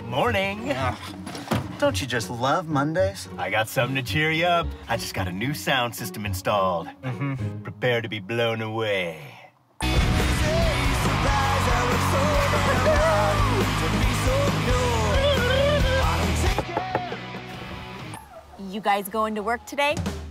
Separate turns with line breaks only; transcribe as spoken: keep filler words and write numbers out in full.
Morning.
Ugh. Don't you just love Mondays?
I got something to cheer you up. I just got a new sound system installed.
Mm-hmm.
Prepare to be blown away.
You guys going to work today?